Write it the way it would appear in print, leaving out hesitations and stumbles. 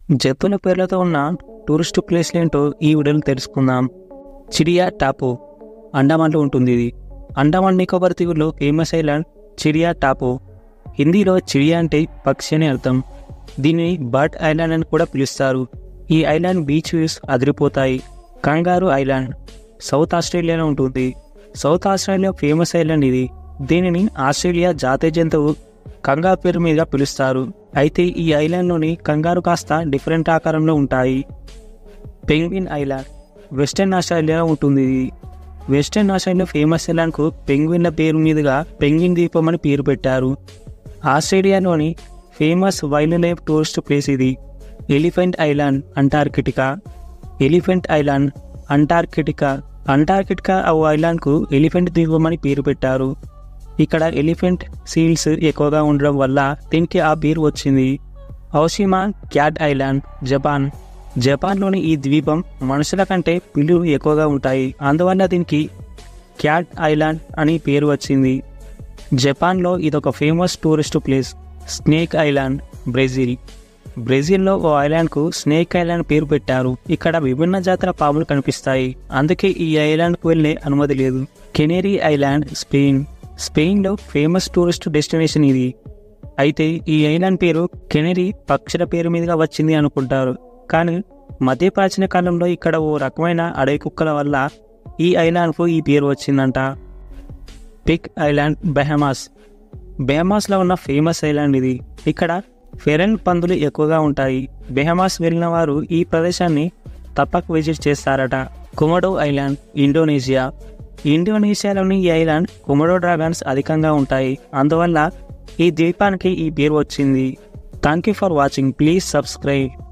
జంతువుల పేర్లతో ఉన్న టూరిస్ట్ ప్లేస్లు ఏంటో ఈ వీడియోలో తెలుసుకుందాం. చిడియా టాపు అండమాన్లో ఉంటుంది. ఇది అండమాన్ నికోబార్ దీవుల్లో ఫేమస్ ఐలాండ్ చిడియా టాపు. హిందీలో చిడియా అంటే పక్షి అని అర్థం. దీనిని బర్డ్ ఐలాండ్ అని కూడా పిలుస్తారు. ఈ ఐలాండ్ బీచ్ వ్యూస్ అదిరిపోతాయి. కంగారు ఐలాండ్ సౌత్ ఆస్ట్రేలియాలో ఉంటుంది. సౌత్ ఆస్ట్రేలియా ఫేమస్ ఐలాండ్ ఇది. దీనిని ఆస్ట్రేలియా జాతీయ జంతువు కంగారు పేరు మీద పిలుస్తారు. అయితే ఈ ఐలాండ్లోని కంగారు కాస్త డిఫరెంట్ ఆకారంలో ఉంటాయి. పెంగ్విన్ ఐలాండ్ వెస్టర్న్ ఆస్ట్రేలియాలో ఉంటుంది. వెస్టర్న్ ఆస్ట్రేలియా ఫేమస్ ఐలాండ్కు పెంగ్విన్ల పేరు మీదుగా పెంగ్విన్ ద్వీపం అని పేరు పెట్టారు. ఆస్ట్రేలియాలోని famous wildlife tourist place ఇది. Elephant island Antarctica. Elephant island Antarctica ఐలాండ్కు ఎలిఫెంట్ ద్వీపం అని పేరు పెట్టారు. ఇక్కడ ఎలిఫెంట్ సీల్స్ ఎక్కువగా ఉండడం వల్ల దీనికి ఆ పేరు వచ్చింది. ఔషిమా క్యాట్ ఐలాండ్ జపాన్లోని ఈ ద్వీపం మనుషుల కంటే పిల్లులు ఎక్కువగా ఉంటాయి. అందువల్ల దీనికి క్యాట్ ఐలాండ్ అని పేరు వచ్చింది. జపాన్లో ఇదొక famous tourist place. Snake island బ్రెజిల్లో ఓ ఐలాండ్కు స్నేక్ ఐలాండ్ పేరు పెట్టారు. ఇక్కడ విభిన్న జాతుల పాములు కనిపిస్తాయి. అందుకే ఈ ఐలాండ్కు వెళ్ళే అనుమతి లేదు. కెనరీ ఐలాండ్ స్పెయిన్లో ఫేమస్ టూరిస్ట్ డెస్టినేషన్ ఇది. అయితే ఈ ఐలాండ్ పేరు కెనరీ పక్షుల పేరు మీదుగా వచ్చింది అనుకుంటారు. కానీ మధ్య ప్రాచీన కాలంలో ఇక్కడ ఓ రకమైన అడవి కుక్కల వల్ల ఈ ఐలాండ్కు ఈ పేరు వచ్చిందంట. పిగ్ ఐలాండ్ బెహమాస్లో ఉన్న ఫేమస్ ఐలాండ్ ఇది. ఇక్కడ ఫెరెన్ పందులు ఎక్కువగా ఉంటాయి. బెహమాస్ వెళ్ళిన వారు ఈ ప్రదేశాన్ని తప్పక విజిట్ చేస్తారట. కొమోడో ఐలాండ్ ఇండోనేషియాలోని ఈ ఐలాండ్ కొమోడో డ్రాగన్స్ అధికంగా ఉంటాయి. అందువల్ల ఈ ద్వీపానికి ఈ పేరు వచ్చింది. Thank you for watching. Please subscribe.